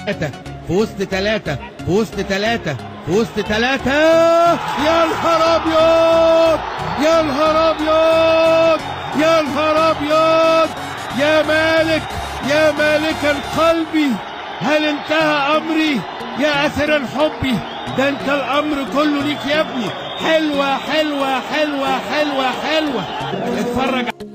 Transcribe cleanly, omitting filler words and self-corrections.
في وسط ثلاثة في وسط ثلاثة في وسط ثلاثة. يا نهار أبيض يا نهار أبيض يا نهار أبيض يا مالك يا مالك قلبي، هل انتهى أمري يا أسرا حبي؟ ده انت الأمر كله ليك يا ابني. حلوة حلوة حلوة حلوة حلوة. اتفرج.